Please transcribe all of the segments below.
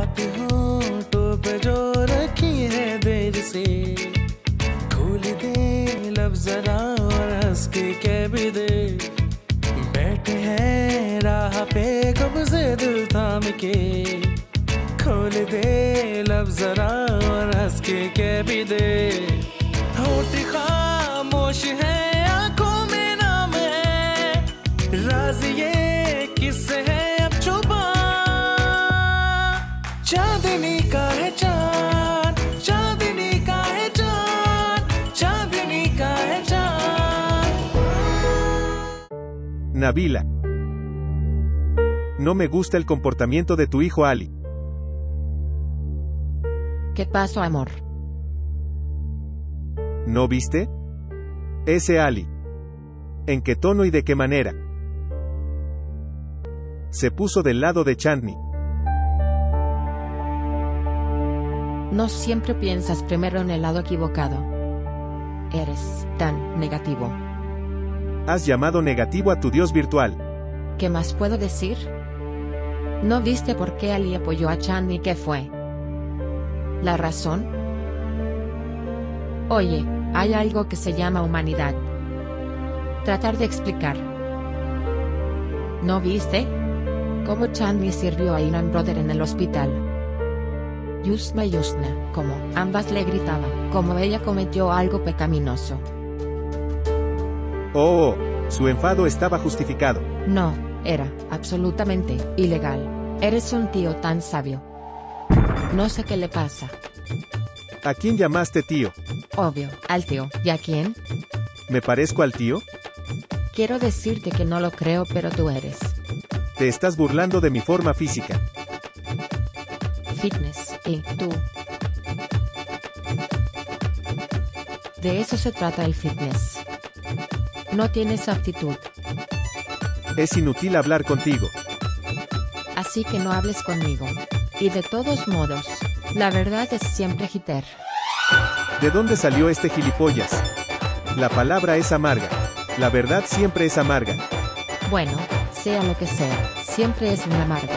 बात होठों पे जो रखी है देर से, खोल दे लब जरा और हंस के कह भी दे, बैठे हैं राह पे कब से दिल थाम के, खोल दे लब जरा और हंस के कह भी दे, होठ खामोश है आंखों में नाम है, राज ये किससे है अब छुपा, चांदनी का है चांद, चांदनी का है चांद, चांदनी का है चांद. Nabila. No me gusta el comportamiento de tu hijo Ali. ¿Qué pasó, amor? ¿No viste? Ese Ali. ¿En qué tono y de qué manera? Se puso del lado de Chandni. No siempre piensas primero en el lado equivocado. Eres tan negativo. Has llamado negativo a tu Dios virtual. ¿Qué más puedo decir? ¿No viste por qué Ali apoyó a Chandni? ¿Qué fue la razón? Oye, hay algo que se llama humanidad. Tratar de explicar. ¿No viste cómo Chandni sirvió a Inan Brother en el hospital? Yusna, como ambas le gritaban, como ella cometió algo pecaminoso. Oh, su enfado estaba justificado. No, era absolutamente ilegal. Eres un tío tan sabio. No sé qué le pasa. ¿A quién llamaste tío? Obvio, al tío. ¿Y a quién? ¿Me parezco al tío? Quiero decirte que no lo creo, pero tú eres. Te estás burlando de mi forma física. Fitness, y tú. De eso se trata el fitness. No tienes aptitud. Es inútil hablar contigo. Así que no hables conmigo. Y de todos modos, la verdad es siempre Jiter. ¿De dónde salió este gilipollas? La palabra es amarga. La verdad siempre es amarga. Bueno, sea lo que sea, siempre es una amarga.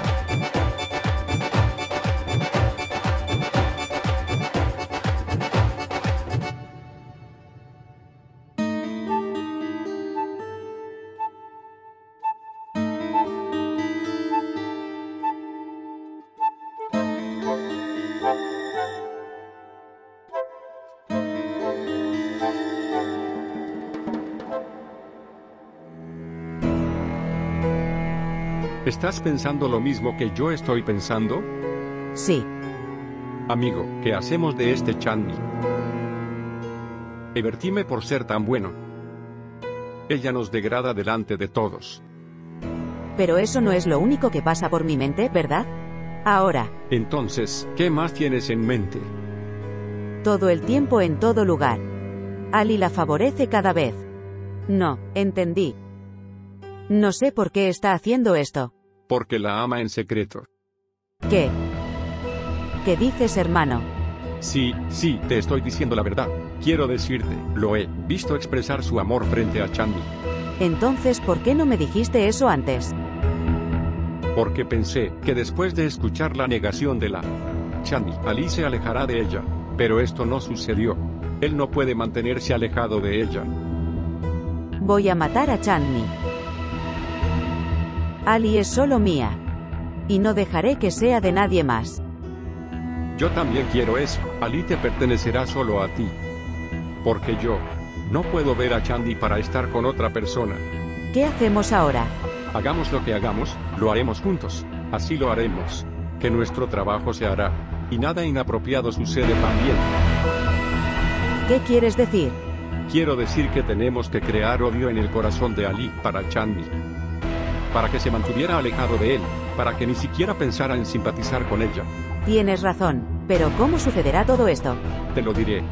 ¿Estás pensando lo mismo que yo estoy pensando? Sí. Amigo, ¿qué hacemos de este Chandni? Divertime por ser tan bueno. Ella nos degrada delante de todos. Pero eso no es lo único que pasa por mi mente, ¿verdad? Ahora. Entonces, ¿qué más tienes en mente? Todo el tiempo en todo lugar. Ali la favorece cada vez. No, entendí. No sé por qué está haciendo esto. Porque la ama en secreto. ¿Qué? ¿Qué dices, hermano? Sí, te estoy diciendo la verdad. Quiero decirte, lo he visto expresar su amor frente a Chandni. Entonces, ¿por qué no me dijiste eso antes? Porque pensé que después de escuchar la negación de la Chandni, Ali se alejará de ella. Pero esto no sucedió. Él no puede mantenerse alejado de ella. Voy a matar a Chandni. Ali es solo mía. Y no dejaré que sea de nadie más. Yo también quiero eso. Ali te pertenecerá solo a ti. Porque yo no puedo ver a Chandni para estar con otra persona. ¿Qué hacemos ahora? Hagamos lo que hagamos, lo haremos juntos. Así lo haremos. Que nuestro trabajo se hará. Y nada inapropiado sucede también. ¿Qué quieres decir? Quiero decir que tenemos que crear odio en el corazón de Ali para Chandni. Para que se mantuviera alejado de él, para que ni siquiera pensara en simpatizar con ella. Tienes razón, pero ¿cómo sucederá todo esto? Te lo diré.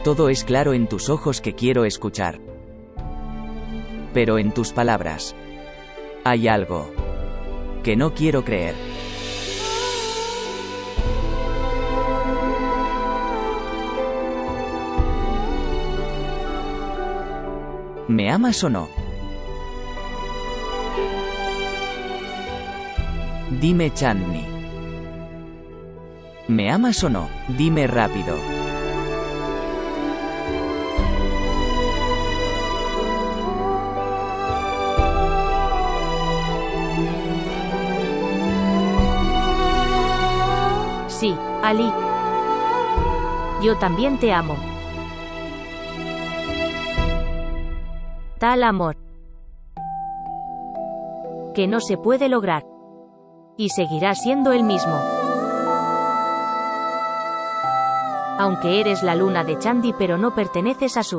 Todo es claro en tus ojos que quiero escuchar. Pero en tus palabras hay algo que no quiero creer. ¿Me amas o no? Dime, Chandni. ¿Me amas o no? Dime rápido. Sí, Ali. Yo también te amo. Tal amor que no se puede lograr. Y seguirá siendo el mismo. Aunque eres la luna de Chandi, pero no perteneces a su.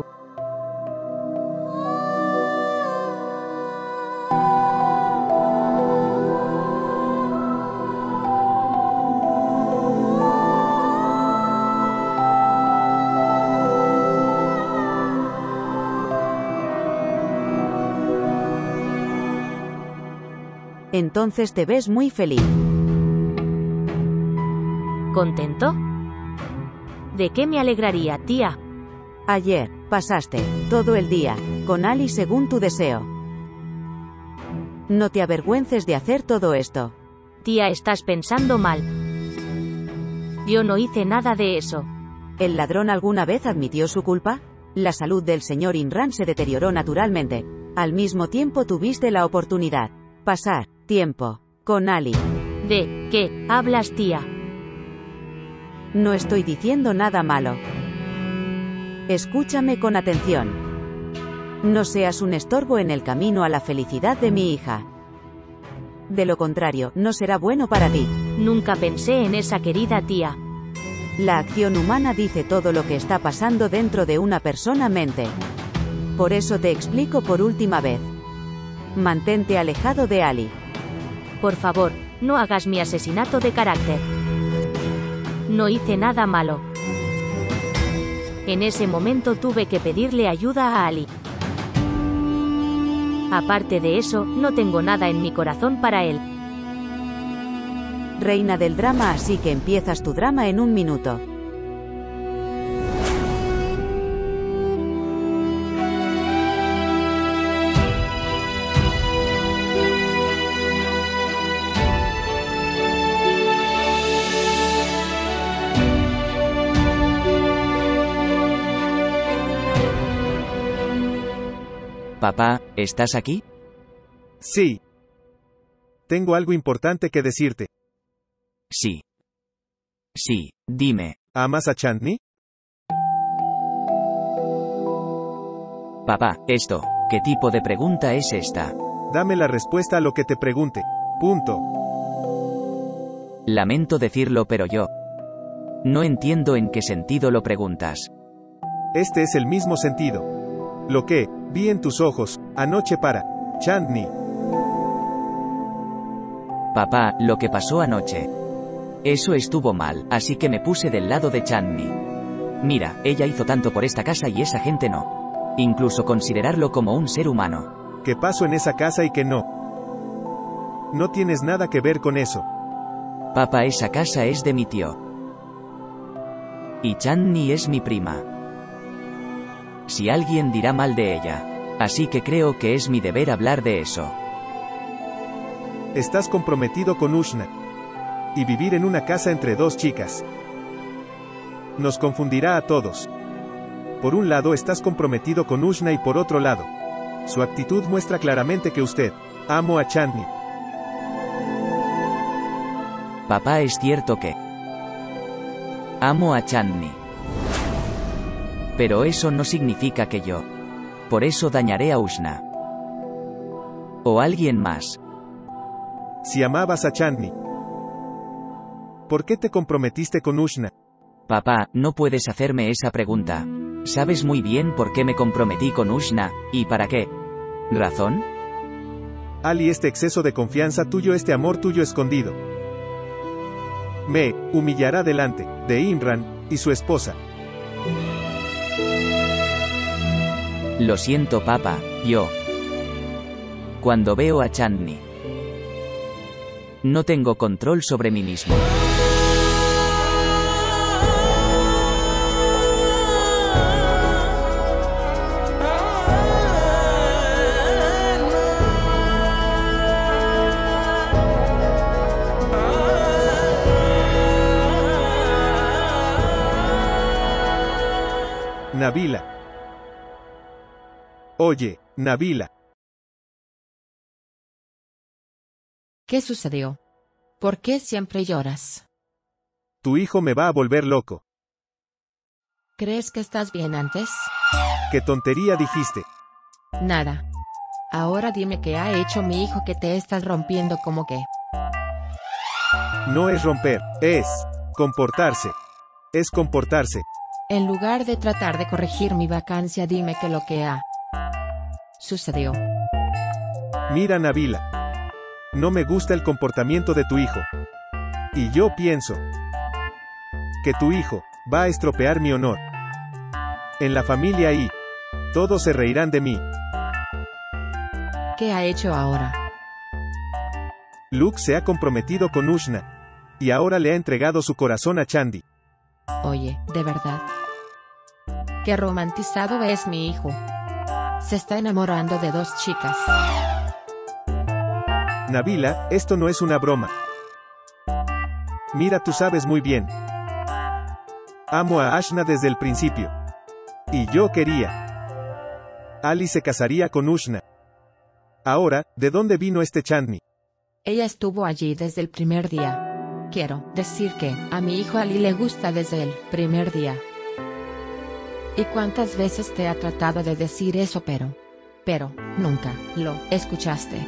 Entonces te ves muy feliz. ¿Contento? ¿De qué me alegraría, tía? Ayer, pasaste todo el día con Ali según tu deseo. No te avergüences de hacer todo esto. Tía, estás pensando mal. Yo no hice nada de eso. ¿El ladrón alguna vez admitió su culpa? La salud del señor Imran se deterioró naturalmente. Al mismo tiempo tuviste la oportunidad. Pasar tiempo con Ali. ¿De qué hablas, tía? No estoy diciendo nada malo. Escúchame con atención. No seas un estorbo en el camino a la felicidad de mi hija. De lo contrario, no será bueno para ti. Nunca pensé en esa querida tía. La acción humana dice todo lo que está pasando dentro de una persona mente. Por eso te explico por última vez. Mantente alejado de Ali. Por favor, no hagas mi asesinato de carácter. No hice nada malo. En ese momento tuve que pedirle ayuda a Ali. Aparte de eso, no tengo nada en mi corazón para él. Reina del drama, así que empiezas tu drama en un minuto. Papá, ¿estás aquí? Sí. Tengo algo importante que decirte. Sí. Sí, dime. ¿Amas a Chandni? Papá, ¿qué tipo de pregunta es esta? Dame la respuesta a lo que te pregunte. Punto. Lamento decirlo, pero yo no entiendo en qué sentido lo preguntas. Este es el mismo sentido. Lo que vi en tus ojos anoche para Chandni. Papá, lo que pasó anoche. Eso estuvo mal, así que me puse del lado de Chandni. Mira, ella hizo tanto por esta casa y esa gente no. Incluso considerarlo como un ser humano. ¿Qué pasó en esa casa y qué no? No tienes nada que ver con eso. Papá, esa casa es de mi tío. Y Chandni es mi prima. Si alguien dirá mal de ella. Así que creo que es mi deber hablar de eso. Estás comprometido con Ushna. Y vivir en una casa entre dos chicas nos confundirá a todos. Por un lado estás comprometido con Ushna y por otro lado, su actitud muestra claramente que usted amo a Chandni. Papá, es cierto que amo a Chandni. Pero eso no significa que yo por eso dañaré a Ushna. O alguien más. Si amabas a Chandni, ¿por qué te comprometiste con Ushna? Papá, no puedes hacerme esa pregunta. Sabes muy bien por qué me comprometí con Ushna, y para qué razón. Ali, este exceso de confianza tuyo, este amor tuyo escondido, me humillará delante de Imran y su esposa. Lo siento, papá, yo. Cuando veo a Chandni, no tengo control sobre mí mismo. Nabila. Oye, Nabila. ¿Qué sucedió? ¿Por qué siempre lloras? Tu hijo me va a volver loco. ¿Crees que estás bien antes? ¿Qué tontería dijiste? Nada. Ahora dime qué ha hecho mi hijo que te estás rompiendo como que. No es romper, es comportarse. Es comportarse. En lugar de tratar de corregir mi vacancia, dime qué lo que ha sucedió. Mira, Nabila. No me gusta el comportamiento de tu hijo. Y yo pienso que tu hijo va a estropear mi honor en la familia y todos se reirán de mí. ¿Qué ha hecho ahora? Luke se ha comprometido con Ushna y ahora le ha entregado su corazón a Chandi. Oye, de verdad. Qué romantizado es mi hijo. Se está enamorando de dos chicas. Nabila, esto no es una broma. Mira, tú sabes muy bien. Amo a Ashna desde el principio. Y yo quería. Ali se casaría con Ushna. Ahora, ¿de dónde vino este Chandni? Ella estuvo allí desde el primer día. Quiero decir que a mi hijo Ali le gusta desde el primer día. ¿Y cuántas veces te ha tratado de decir eso, pero nunca lo escuchaste?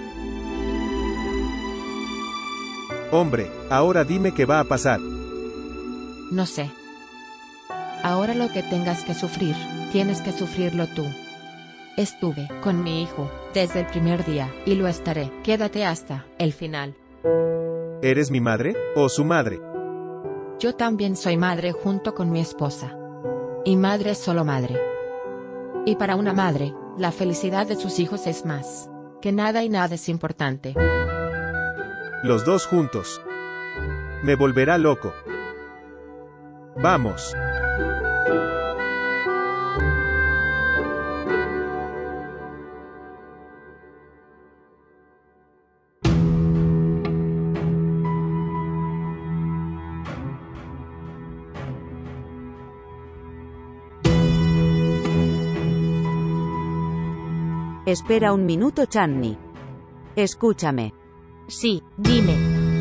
Hombre, ahora dime qué va a pasar. No sé. Ahora lo que tengas que sufrir, tienes que sufrirlo tú. Estuve con mi hijo desde el primer día, y lo estaré. Quédate hasta el final. ¿Eres mi madre, o su madre? Yo también soy madre junto con mi esposa. Y madre es solo madre. Y para una madre, la felicidad de sus hijos es más que nada, y nada es importante. Los dos juntos. Me volverá loco. Vamos. Espera un minuto, Chandni. Escúchame. Sí, dime.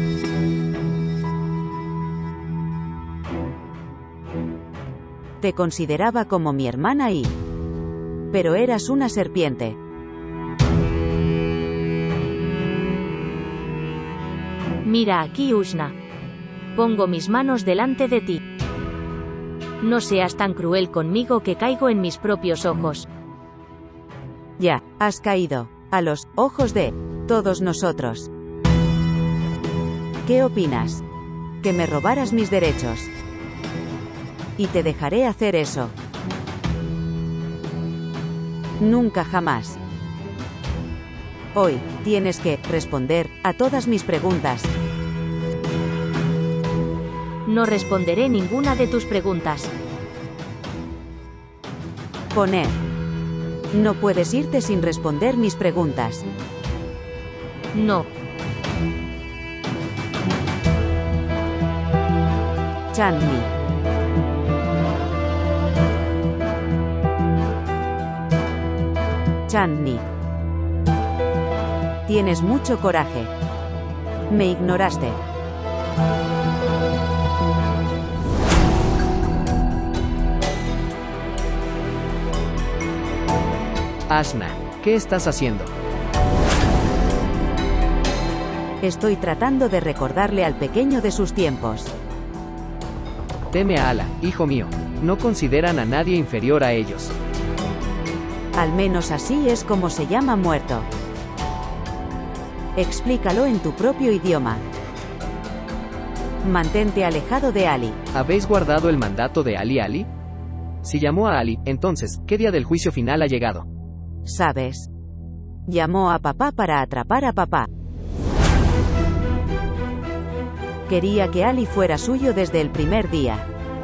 Te consideraba como mi hermana y... pero eras una serpiente. Mira aquí, Ushna. Pongo mis manos delante de ti. No seas tan cruel conmigo que caigo en mis propios ojos. Ya, has caído, a los ojos de todos nosotros. ¿Qué opinas? Que me robaras mis derechos. Y te dejaré hacer eso. Nunca jamás. Hoy, tienes que responder a todas mis preguntas. No responderé ninguna de tus preguntas. Poner. No puedes irte sin responder mis preguntas. No. Chandni. Chandni. Tienes mucho coraje. Me ignoraste. Ashna, ¿qué estás haciendo? Estoy tratando de recordarle al pequeño de sus tiempos. Teme a Allah, hijo mío. No consideran a nadie inferior a ellos. Al menos así es como se llama muerto. Explícalo en tu propio idioma. Mantente alejado de Ali. ¿Habéis guardado el mandato de Ali? Si llamó a Ali, entonces, ¿qué día del juicio final ha llegado? ¿Sabes? Llamó a papá para atrapar a papá. Quería que Ali fuera suyo desde el primer día.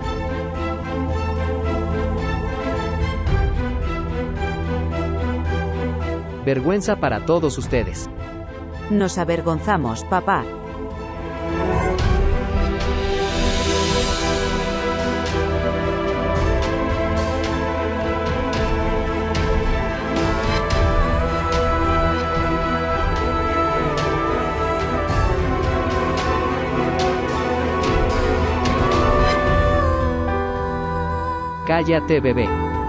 Vergüenza para todos ustedes. Nos avergonzamos, papá. Cállate, bebé.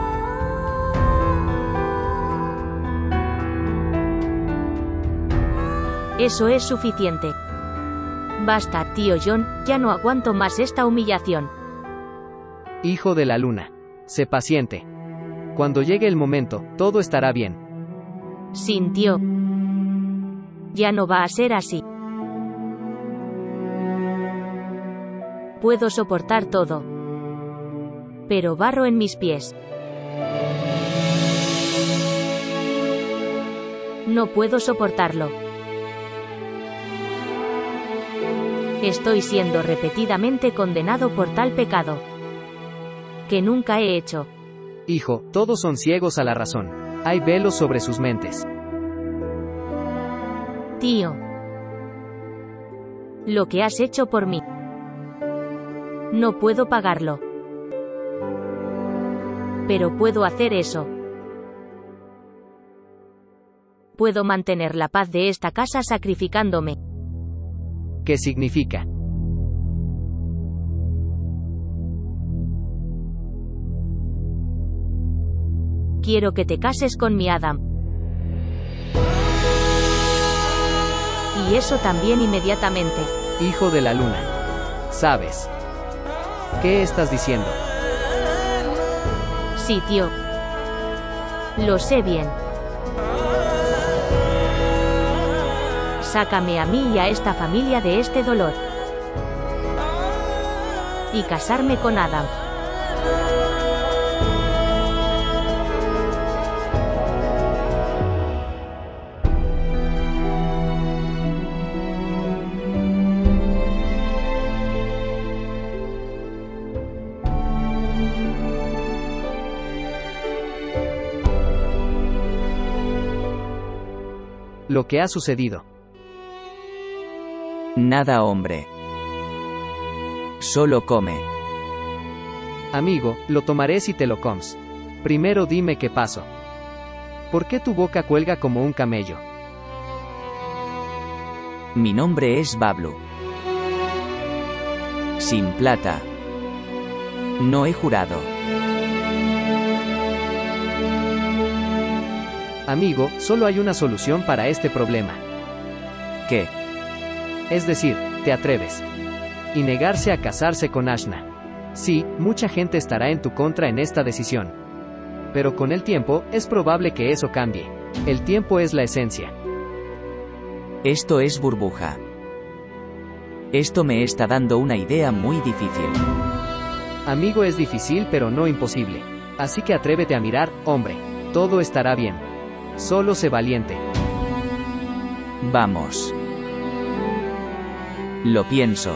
Eso es suficiente. Basta, tío John, ya no aguanto más esta humillación. Hijo de la luna. Sé paciente. Cuando llegue el momento, todo estará bien. Sintió. Ya no va a ser así. Puedo soportar todo. Pero barro en mis pies. No puedo soportarlo. Estoy siendo repetidamente condenado por tal pecado que nunca he hecho. Hijo, todos son ciegos a la razón. Hay velos sobre sus mentes. Tío, lo que has hecho por mí, no puedo pagarlo. Pero puedo hacer eso. Puedo mantener la paz de esta casa sacrificándome. ¿Qué significa? Quiero que te cases con mi Adam. Y eso también inmediatamente. Hijo de la luna. ¿Sabes? ¿Qué estás diciendo? Sí, tío. Lo sé bien. Sácame a mí y a esta familia de este dolor. Y casarme con Adam. Lo que ha sucedido. Nada, hombre. Solo come. Amigo, lo tomaré si te lo comes. Primero dime qué pasó. ¿Por qué tu boca cuelga como un camello? Mi nombre es Bablu. Sin plata. No he jurado. Amigo, solo hay una solución para este problema. ¿Qué? Es decir, te atreves. Y negarse a casarse con Ashna. Sí, mucha gente estará en tu contra en esta decisión. Pero con el tiempo, es probable que eso cambie. El tiempo es la esencia. Esto es burbuja. Esto me está dando una idea muy difícil. Amigo, es difícil pero no imposible. Así que atrévete a mirar, hombre. Todo estará bien. Solo sé valiente. Vamos. Lo pienso.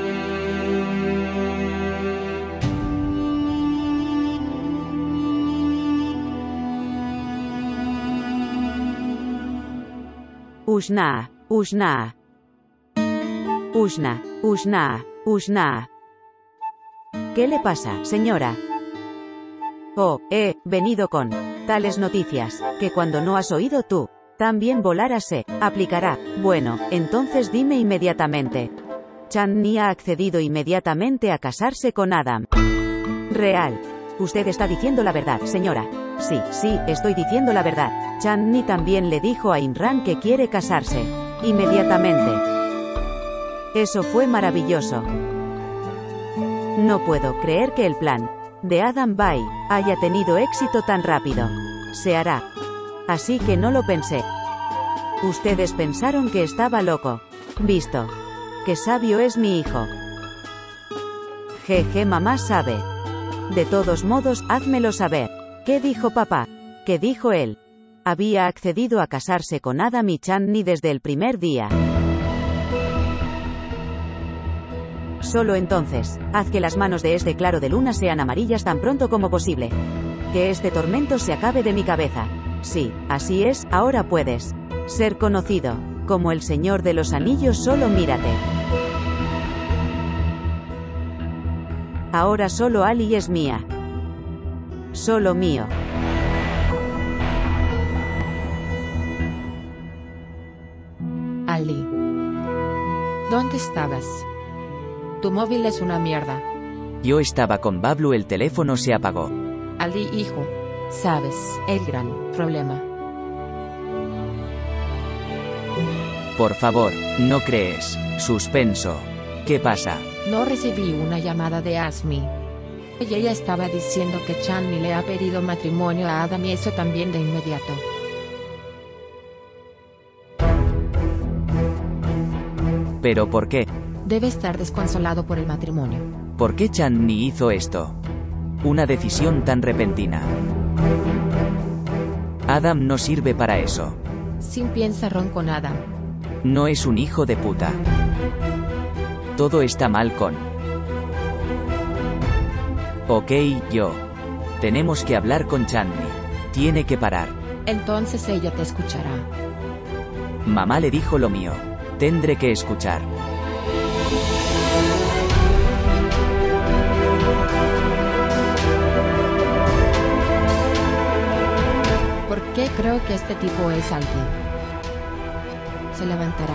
Ushna, Ushna. Ushna, Ushna, Ushna. ¿Qué le pasa, señora? Oh, he venido con tales noticias, que cuando no has oído tú, también volará se aplicará. Bueno, entonces dime inmediatamente. Chandni ha accedido inmediatamente a casarse con Adam. Real. Usted está diciendo la verdad, señora. Sí, estoy diciendo la verdad. Chandni también le dijo a Imran que quiere casarse. Inmediatamente. Eso fue maravilloso. No puedo creer que el plan de Adam Bai haya tenido éxito tan rápido. Se hará. Así que no lo pensé. Ustedes pensaron que estaba loco. Visto. Qué sabio es mi hijo. Jeje, mamá sabe. De todos modos, házmelo saber. ¿Qué dijo papá? ¿Qué dijo él? Había accedido a casarse con Adam y Chandni desde el primer día. Solo entonces, haz que las manos de este claro de luna sean amarillas tan pronto como posible. Que este tormento se acabe de mi cabeza. Sí, así es, ahora puedes ser conocido como el Señor de los Anillos, solo mírate. Ahora solo Ali es mía. Solo mío. Ali. ¿Dónde estabas? Tu móvil es una mierda. Yo estaba con Bablu, el teléfono se apagó. Ali, hijo. Sabes, el gran problema. Por favor, ¿no crees? Suspenso. ¿Qué pasa? No recibí una llamada de Asmi. Y ella estaba diciendo que Chandni le ha pedido matrimonio a Adam y eso también de inmediato. ¿Pero por qué? Debe estar desconsolado por el matrimonio. ¿Por qué Chandni hizo esto? Una decisión tan repentina. Adam no sirve para eso. Sin piensa Ron con Adam. No es un hijo de puta. Todo está mal con... Ok, yo. Tenemos que hablar con Chandni. Tiene que parar. Entonces ella te escuchará. Mamá le dijo lo mío. Tendré que escuchar. ¿Por qué creo que este tipo es alguien? Se levantará.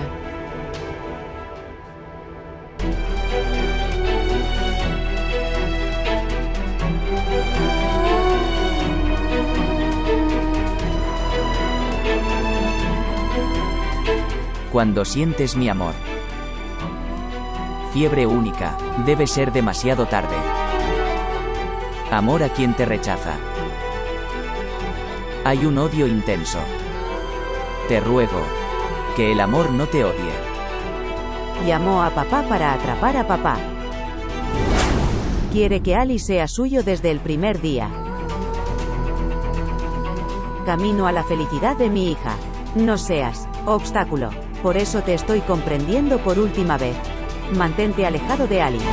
Cuando sientes mi amor. Fiebre única, debe ser demasiado tarde. Amor a quien te rechaza. Hay un odio intenso. Te ruego, que el amor no te odie. Llamó a papá para atrapar a papá. Quiere que Ali sea suyo desde el primer día. Camino a la felicidad de mi hija. No seas obstáculo. Por eso te estoy comprendiendo por última vez. Mantente alejado de Ali.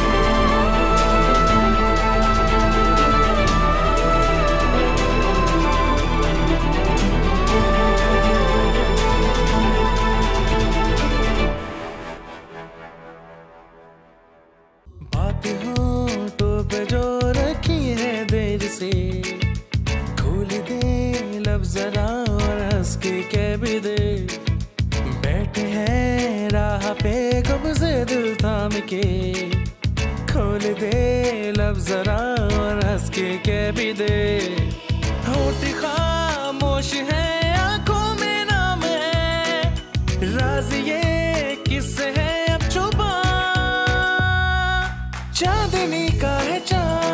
बातें होठों पे जो रखी है देर से खोल दे लब जरा और हंस के कह भी दे बैठे हैं राह पे कब से दिल थाम के खोल दे लब जरा और हंस के कह भी दे होठ खामोश है आंखों में नाम है राज ये किससे है अब छुपा चांदनी का है चांद